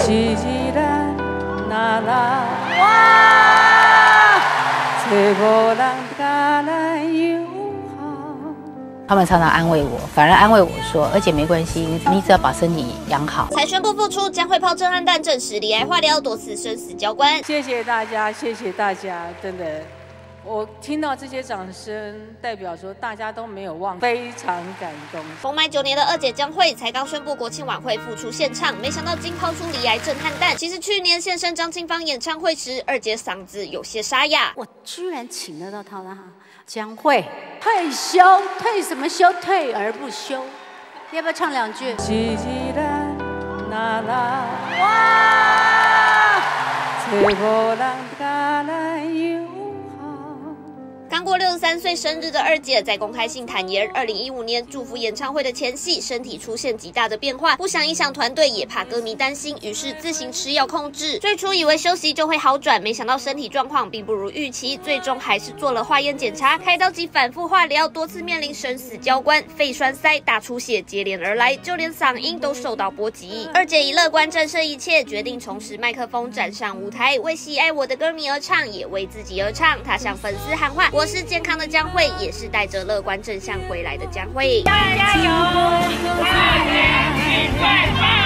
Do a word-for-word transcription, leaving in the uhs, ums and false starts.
他们常常安慰我，反而安慰我说，而且没关系，你只要把身体养好。 才宣布复出，将会抛震撼弹，证实罹癌化疗多次生死交关。 谢谢大家，谢谢大家，真的。 我听到这些掌声，代表说大家都没有忘，非常感动。 封麦九年的二姐江蕙才刚宣布国庆晚会复出献唱，没想到竟抛出罹癌震撼弹。其实去年现身张清芳演唱会时，二姐嗓子有些沙哑。 我居然请得到她了哈，江蕙退休，退什么休？退而不休。要不要唱两句？哇！ 刚过六十三岁生日的二姐，在公开信坦言，二零一五年祝福演唱会的前夕，身体出现极大的变化，不想影响团队，也怕歌迷担心，于是自行吃药控制。最初以为休息就会好转，没想到身体状况并不如预期，最终还是做了化验检查，开刀及反复化疗，多次面临生死交关，肺栓塞、大出血接连而来，就连嗓音都受到波及。二姐以乐观战胜一切，决定重拾麦克风，站上舞台，为喜爱我的歌迷而唱，也为自己而唱。她向粉丝喊话。 我是健康的江蕙，也是带着乐观正向回来的江蕙。加油！加油！